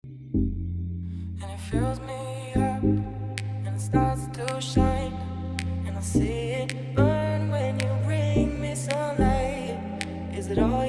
And it fills me up, and it starts to shine, and I see it burn when you bring me sunlight. Is it all